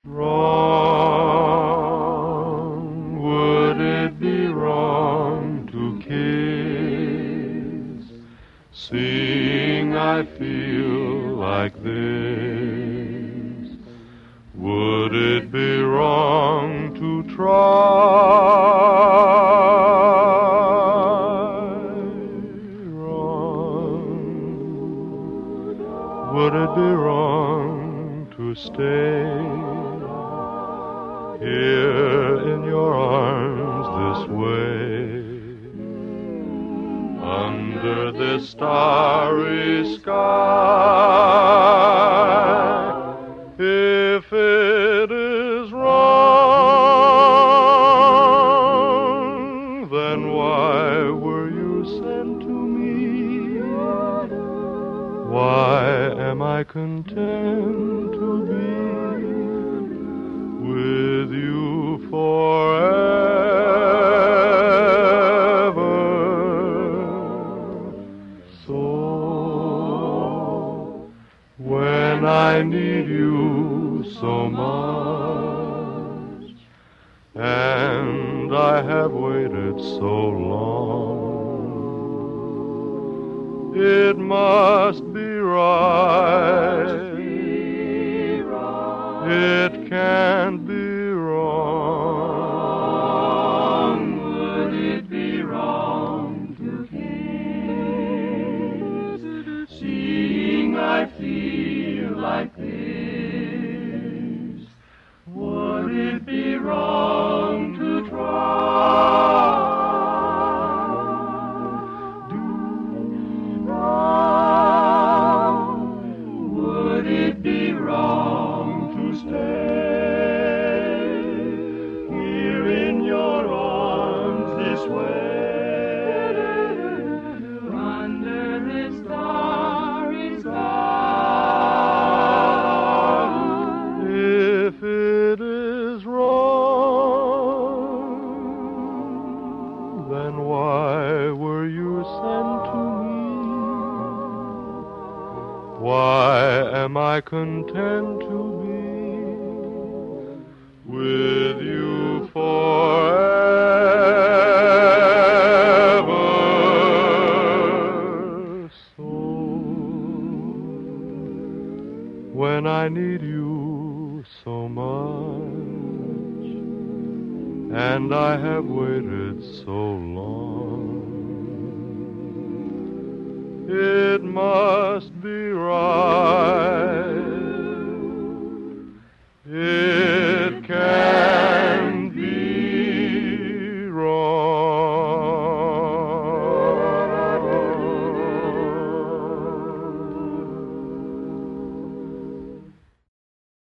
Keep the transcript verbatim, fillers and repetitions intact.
Wrong, would it be wrong to kiss, seeing I feel like this? Would it be wrong to try? Would it be wrong to stay here in your arms this way, under this starry sky? If it is wrong, then why were you sent to me? Why am I content to be with you forever? So when I need you so much, and I have waited so long, it must be right. It can't be wrong. Would it be wrong to kiss, seeing I feel like this? Would it be wrong to try? Would it be wrong to stay here in your arms this way, under this starry sky? If it is wrong, then why were you sent to me? Why am I content to be with you forever? So when I need you so much, and I have waited so long, it must be right. It